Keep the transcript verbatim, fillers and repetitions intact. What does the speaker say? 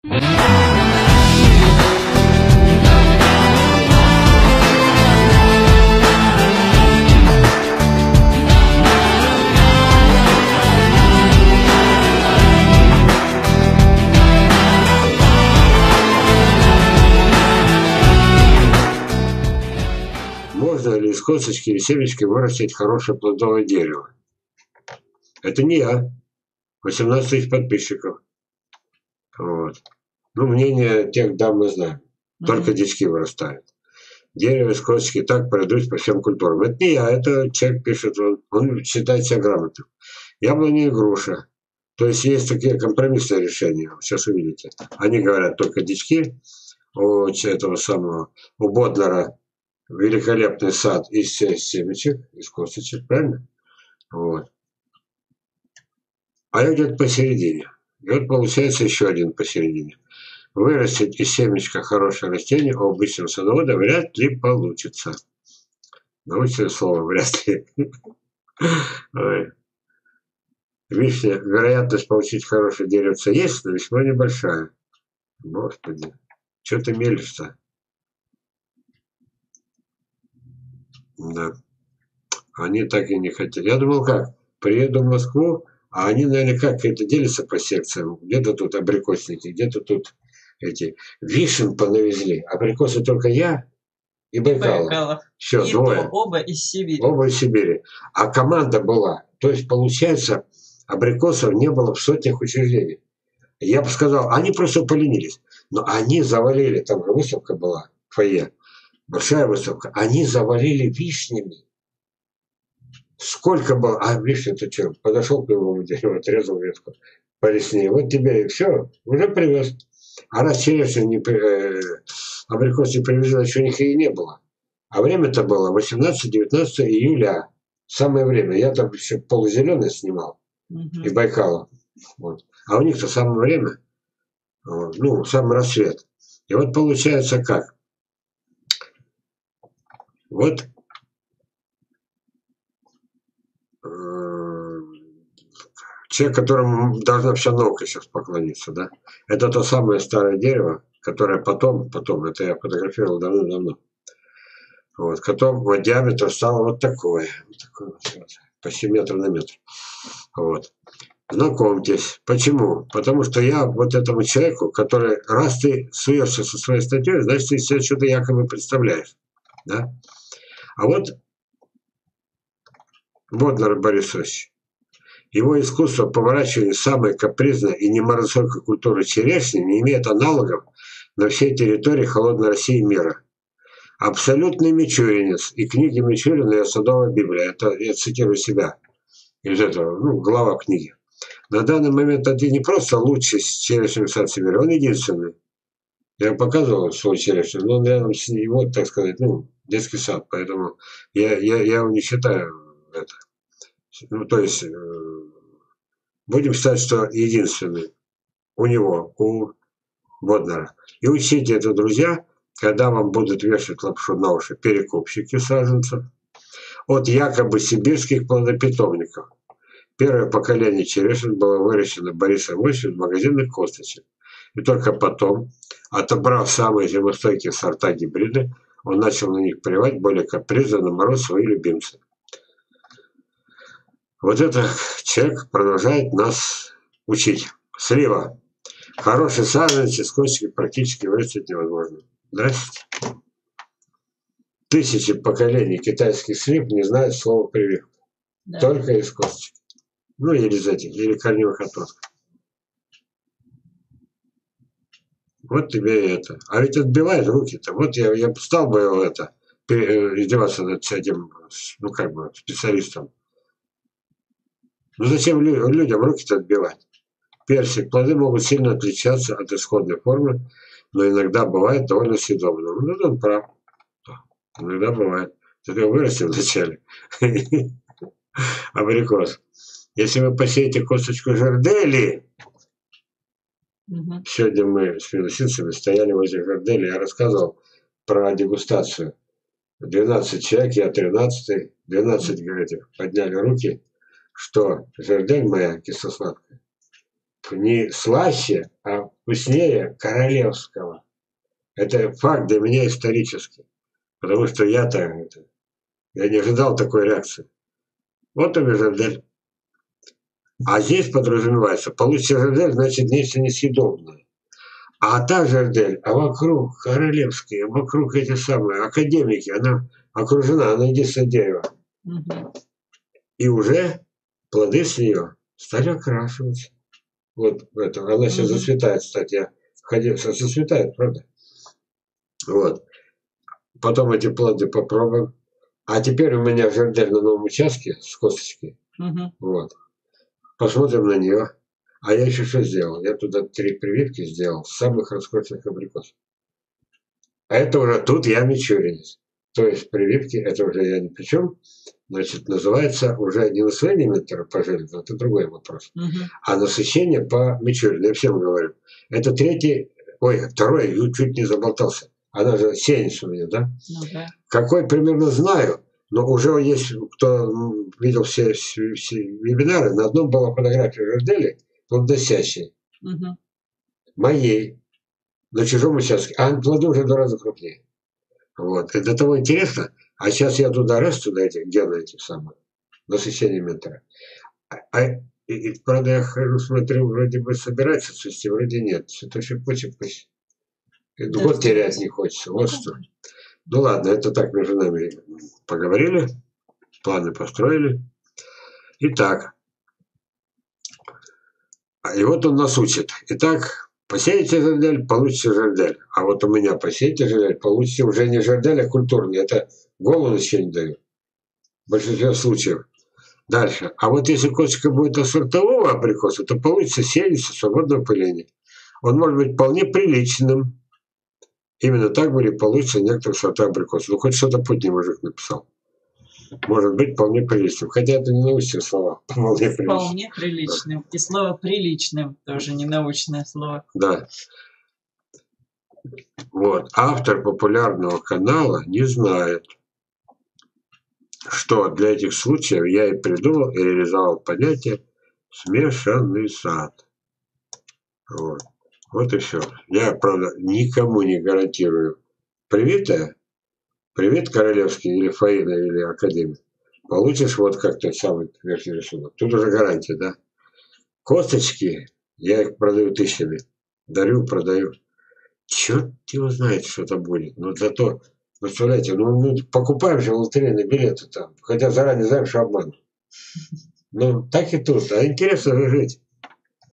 Можно ли из косточки или семечки вырастить хорошее плодовое дерево? Это не я. восемнадцать тысяч подписчиков. Вот. Ну, мнение тех дам мы знаем. Только mm-hmm. дички вырастают. Дерево из косточки так пройдут по всем культурам. Это не я, это человек пишет, он, он считает себя грамотным. Яблоня и груша. То есть есть такие компромиссные решения. Сейчас увидите. Они говорят только дички. У этого самого, у Боднера великолепный сад из семечек, из косточек, правильно? Вот. А я где-то посередине. И вот получается еще один посередине. Вырастить из семечка хорошее растение у обычного садовода вряд ли получится. Научное слово вряд ли. Вишня, вероятность получить хорошее деревце есть, но весьма небольшая. Господи, что ты мелешь-то? Да. Они так и не хотели. Я думал, как? Приеду в Москву, а они, наверное, как это делятся по секциям. Где-то тут абрикосники, где-то тут эти вишен понавезли. Абрикосы только я и Байкалов. Байкалов. Все, и двое. Оба из Сибири. Оба из Сибири. А команда была. То есть, получается, абрикосов не было в сотнях учреждений. Я бы сказал, они просто поленились. Но они завалили, там же выставка была, фойе. Большая выставка. Они завалили вишнями. Сколько было? А вишня-то что? Подошел к любому дереву, отрезал ветку по лесне. Вот тебе и все. Уже привез. А раз черешня не э, абрикос не привезли, еще у них и не было. А время-то было восемнадцатое-девятнадцатое июля. Самое время. Я там еще полузеленый снимал. Mm-hmm. И Байкала. Вот. А у них-то самое время. Вот. Ну, самый рассвет. И вот получается как? Вот э, человек, которому должна вся наука сейчас поклониться, да? Это то самое старое дерево, которое потом, потом, это я фотографировал давно-давно, вот, потом вот диаметр стало вот такое, вот такое вот, почти метр на метр. Вот. Знакомьтесь. Почему? Потому что я вот этому человеку, который, раз ты суешься со своей статьей, значит, ты себе что-то якобы представляешь. Да? А вот Боднер Борис Ильич. Его искусство поворачивания самой капризной и немаросойкой культуры черешни не имеет аналогов на всей территории холодной России и мира. Абсолютный мичуринец. И книги Мичурина и Садовая Библия. Это я цитирую себя из этого, ну, глава книги. На данный момент это не просто лучший черешневый сад Сибири, он единственный. Я показывал свой черешню, но он рядом с ним, вот, так сказать, ну, детский сад, поэтому я, я, я его не считаю это. Ну, то есть, э, будем считать, что единственный у него, у Боднера. И учите это, друзья, когда вам будут вешать лапшу на уши перекупщики саженцев от якобы сибирских плодопитомников. Первое поколение черешин было выращено Борисом Ильичем в магазинных косточек. И только потом, отобрав самые зимостойкие сорта гибриды, он начал на них прививать более капризно на мороз свои любимцы. Вот этот человек продолжает нас учить. Слива. Хороший саженец из косточки практически вырастить невозможно. Здравствуйте. Тысячи поколений китайских слив не знают слова прививка. Да. Только из косточки. Ну, или из этих, или корневых отростков. Вот тебе и это. А ведь отбивает руки-то. Вот я, я стал бы его это, издеваться над этим, ну, как бы, специалистом. Ну, зачем людям руки-то отбивать? Персик, плоды могут сильно отличаться от исходной формы, но иногда бывает довольно съедобно. Ну, он прав. Иногда бывает. Только вырастил вначале. Абрикос. Если вы посеете косточку жардели, угу. Сегодня мы с финансистами стояли возле жардели, я рассказывал про дегустацию. двенадцать человек, я тринадцатый, двенадцать, говорите, подняли руки, что жардель моя кисло-сладкая не слаще, а вкуснее королевского. Это факт для меня исторический. Потому что я-то это, я не ожидал такой реакции. Вот тебе жардель. А здесь подразумевается, получится жардель, значит нечто несъедобное. А та жардель, а вокруг королевские, вокруг эти самые академики, она окружена, она единственное дерево. Угу. И уже плоды с нее стали окрашиваться. Вот это, она сейчас угу. зацветает, кстати, я ходил, зацветает, правда? Вот. Потом эти плоды попробуем. А теперь у меня жардель на новом участке с косточки. Угу. Вот. Посмотрим на нее. А я еще что сделал? Я туда три прививки сделал самых роскошных абрикосов. А это уже тут я мичуринец. То есть прививки, это уже я ни при чем. Значит, называется уже не насыщение ментора по железу, это другой вопрос. Угу. А насыщение по мичурину. Я всем говорю. Это третий, ой, второй, чуть не заболтался. Она же сеянец у меня, да? Ну, да. Какой примерно знаю. Но уже есть, кто видел все, все, все вебинары, на одном была фотография жардели, плодоносящей, угу. моей, на чужом участке, а плоды уже в два раза крупнее. Вот. И до того интересно, а сейчас я туда раз, туда эти гены этих самых, насыщение ментора. А, а, и, и, правда, я хожу, смотрю, вроде бы собирается цвести, вроде нет. Что-то шипучек пусть. Да, год терять не хочется. Вот что. Ну ладно, это так между нами поговорили, планы построили. Итак, и вот он нас учит. Итак, посеете жардель, получите жардель. А вот у меня посеете жардель, получите уже не жардель, а культурный. Это голову еще не дают. В большинстве случаев. Дальше. А вот если косточка будет от сортового абрикоса, то получится сеянец свободного пыления. Он может быть вполне приличным. Именно так были получиться некоторые сорта абрикосов. Ну, хоть что-то путний мужик написал. Может быть, вполне приличным. Хотя это не научные слова. Вполне приличным. Вполне приличным. И слово «приличным» тоже не научное слово. Да. Вот. Автор популярного канала не знает, что для этих случаев я и придумал, и реализовал понятие «смешанный сад». Вот. Вот и все. Я, правда, никому не гарантирую. Привитая, привет, королевский, или Фаина, или Академия. Получишь вот как тот самый верхний рисунок. Тут уже гарантия, да? Косточки, я их продаю тысячами. Дарю, продаю. Черт его знает, что это будет. Но зато, представляете, ну, ну покупаем же лотерейные билеты там. Хотя заранее знаем, что обманут. Ну, так и тут. А интересно же жить.